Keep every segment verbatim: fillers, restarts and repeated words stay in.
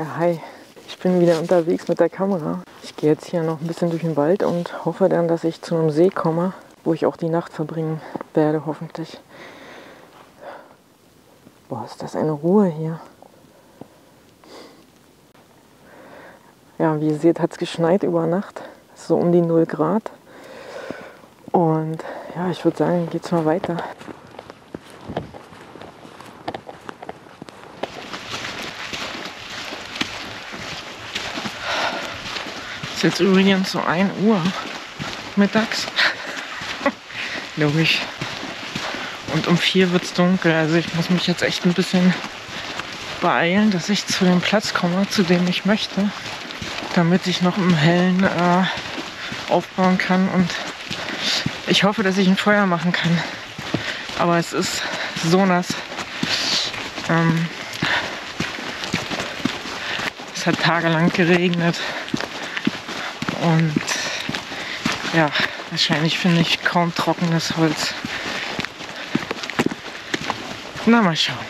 Ja, hi. Ich bin wieder unterwegs mit der Kamera. Ich gehe jetzt hier noch ein bisschen durch den Wald und hoffe dann, dass ich zu einem See komme, wo ich auch die Nacht verbringen werde, hoffentlich. Boah, ist das eine Ruhe hier. Ja, wie ihr seht, hat es geschneit über Nacht. So um die null Grad. Und ja, ich würde sagen, geht's mal weiter. Es ist jetzt übrigens so ein Uhr mittags. Logisch. Und um vier wird es dunkel. Also ich muss mich jetzt echt ein bisschen beeilen, dass ich zu dem Platz komme, zu dem ich möchte. Damit ich noch im Hellen äh, aufbauen kann. Und ich hoffe, dass ich ein Feuer machen kann. Aber es ist so nass. Ähm, es hat tagelang geregnet. Und ja, wahrscheinlich finde ich kaum trockenes Holz. Na, mal schauen.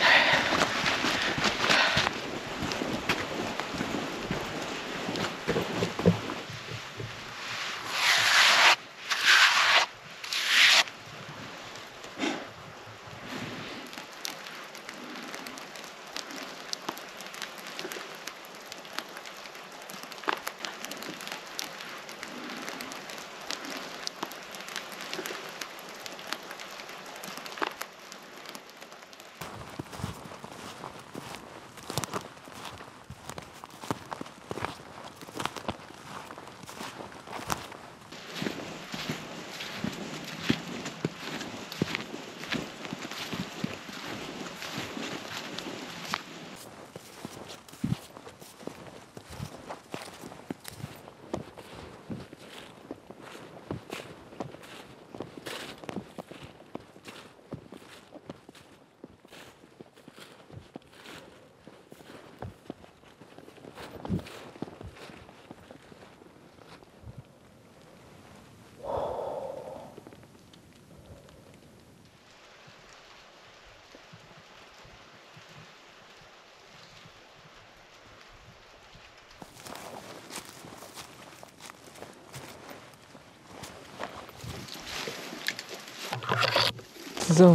So,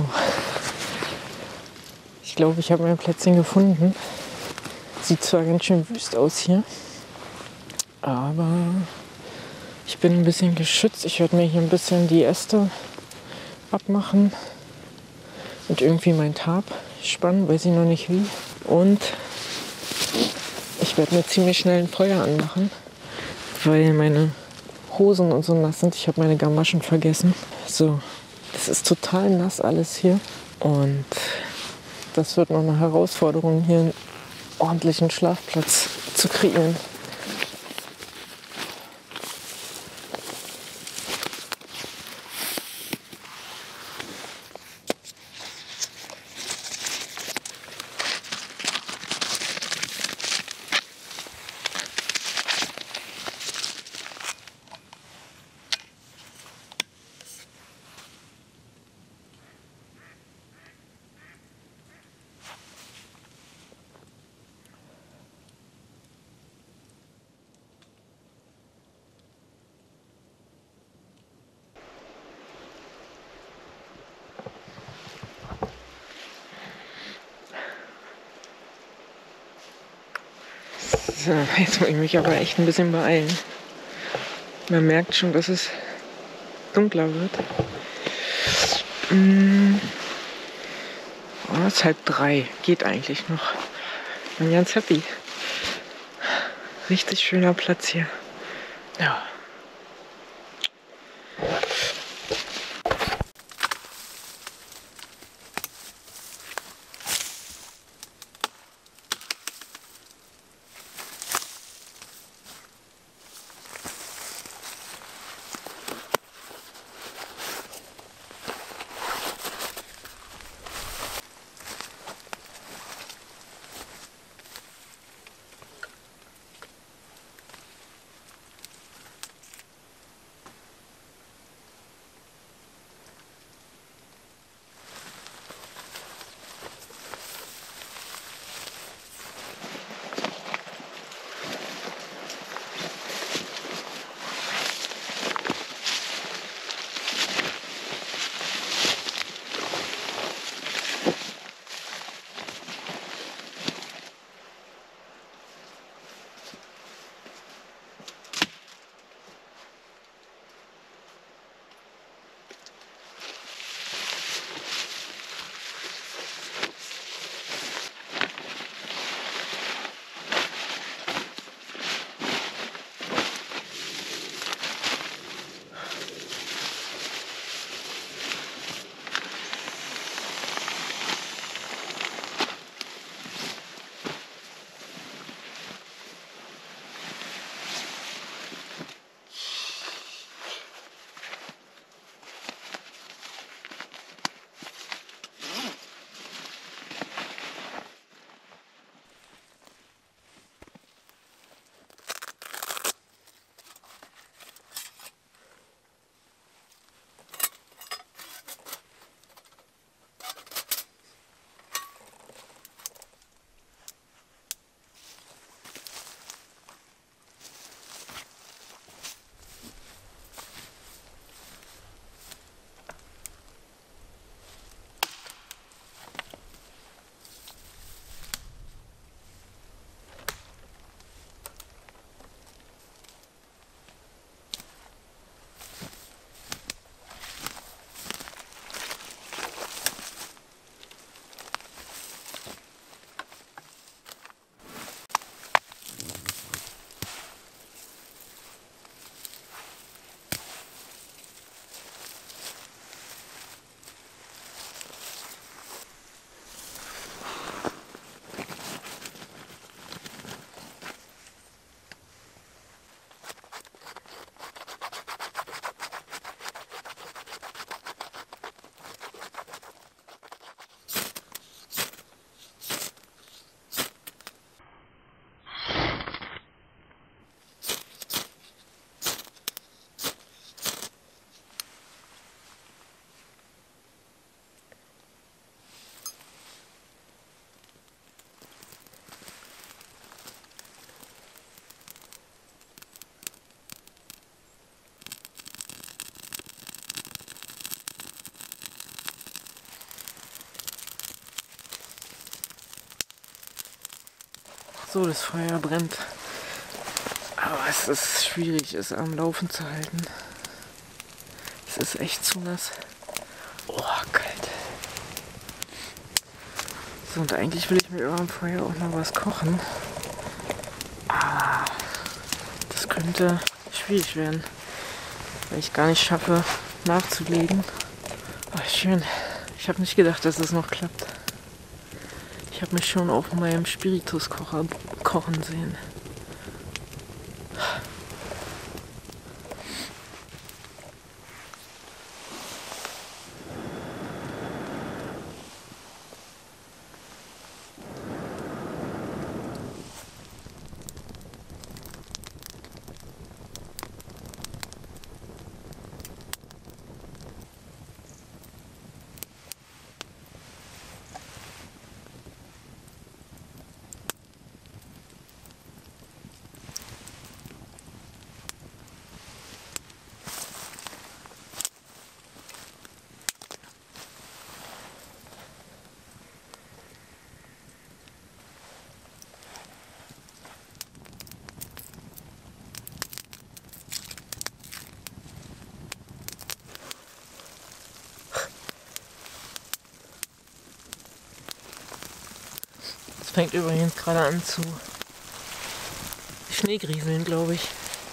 ich glaube, ich habe mein Plätzchen gefunden. Sieht zwar ganz schön wüst aus hier, aber ich bin ein bisschen geschützt. Ich werde mir hier ein bisschen die Äste abmachen und irgendwie mein Tarp spannen, weiß ich noch nicht wie. Und ich werde mir ziemlich schnell ein Feuer anmachen, weil meine Hosen und so nass sind. Ich habe meine Gamaschen vergessen. So. Es ist total nass alles hier und das wird noch eine Herausforderung, hier einen ordentlichen Schlafplatz zu kriegen. So, jetzt muss ich mich aber echt ein bisschen beeilen. Man merkt schon, dass es dunkler wird. Mm. Oh, es ist halb drei. Geht eigentlich noch. Bin ganz happy. Richtig schöner Platz hier. Ja. so, das Feuer brennt. Aber es ist schwierig, es am Laufen zu halten. Es ist echt zu nass. Oh, kalt. So, und eigentlich will ich mir über dem Feuer auch noch was kochen. Aber das könnte schwierig werden, weil ich gar nicht schaffe, nachzulegen. Oh, schön. Ich habe nicht gedacht, dass es noch klappt. Ich habe mich schon auf meinem Spirituskocher kochen sehen. Es fängt übrigens gerade an zu Schneegrieseln, glaube ich.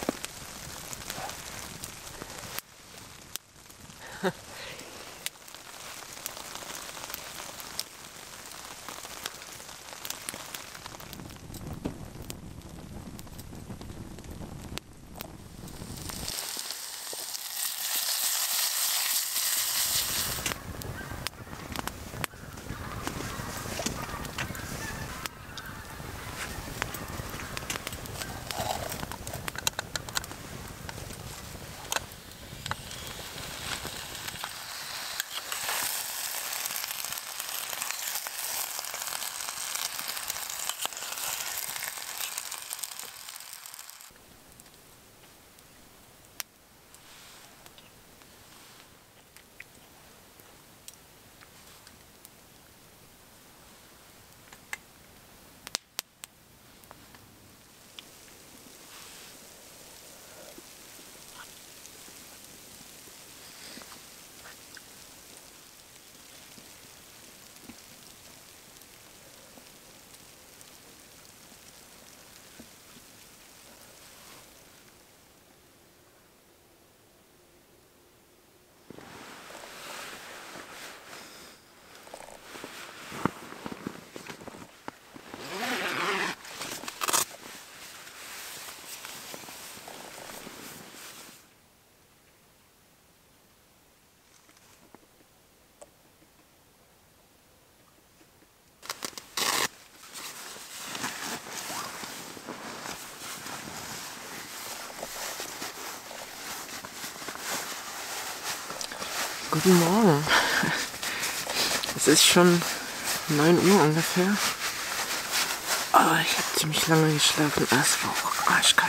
Guten Morgen. Es ist schon neun Uhr ungefähr. Aber ich habe ziemlich lange geschlafen. Es war auch arschkalt.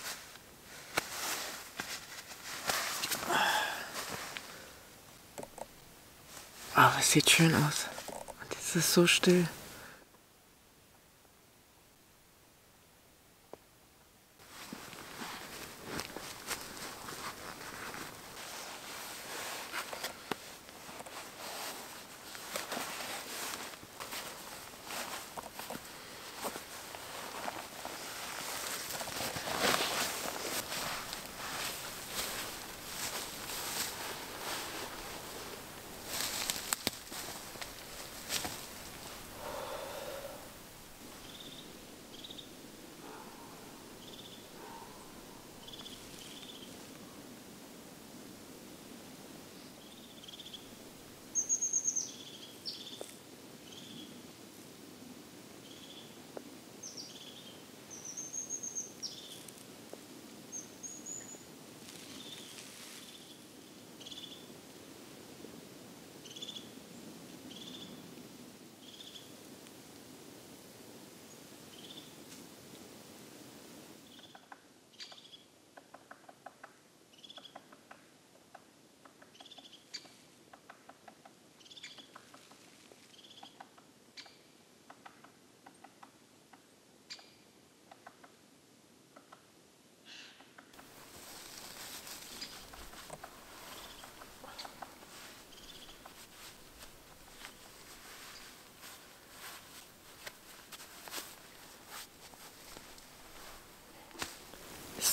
Aber es sieht schön aus. Und jetzt ist es so still.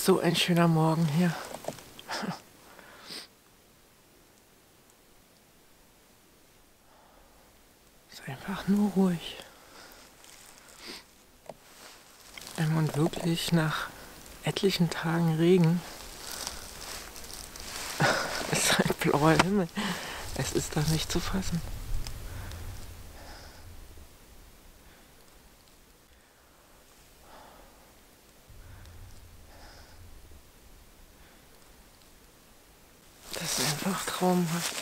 ist so ein schöner Morgen hier. Es ist einfach nur ruhig. Und wirklich nach etlichen Tagen Regen ist ein blauer Himmel. Es ist da nicht zu fassen. Das ist einfach traumhaft.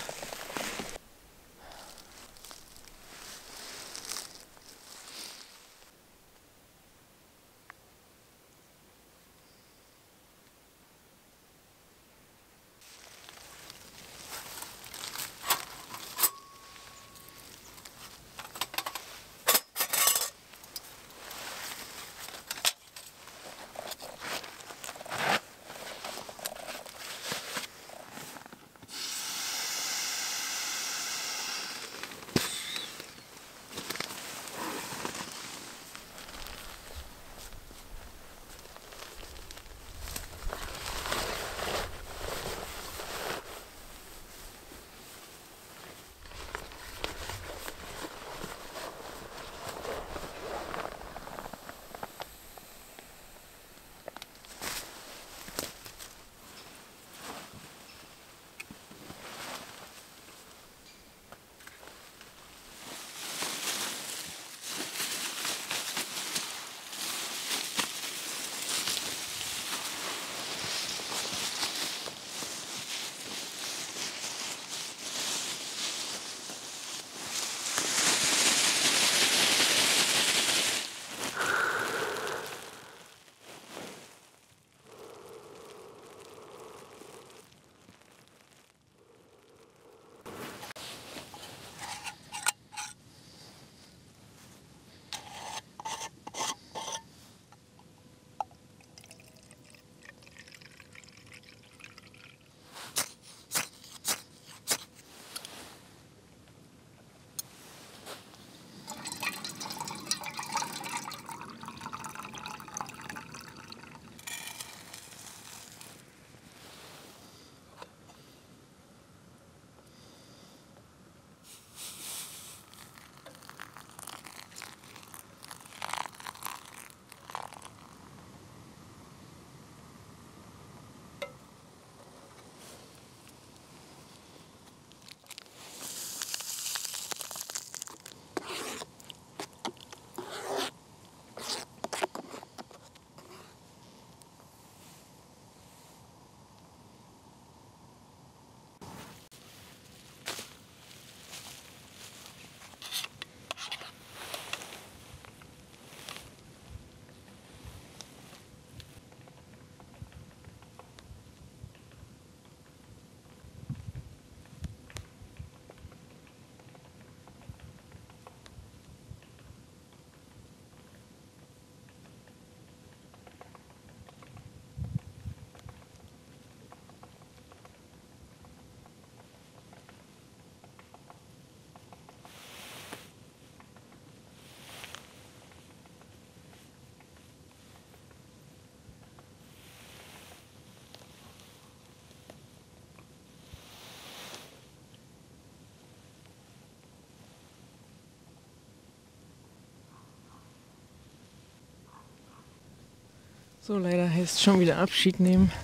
So, leider heißt schon wieder Abschied nehmen.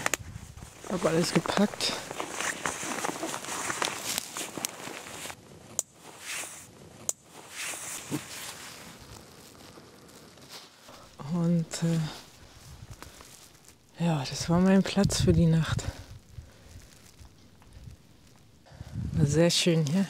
Hab alles gepackt. Und äh, ja, das war mein Platz für die Nacht. War sehr schön hier.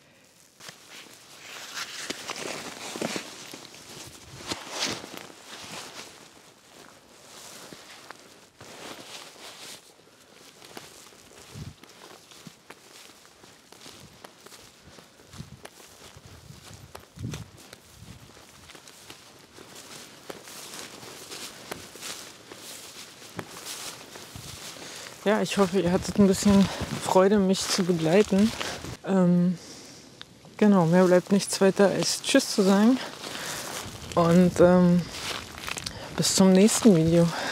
Ja, ich hoffe, ihr hattet ein bisschen Freude, mich zu begleiten. Ähm, genau, mehr bleibt nichts weiter als Tschüss zu sagen. Und ähm, bis zum nächsten Video.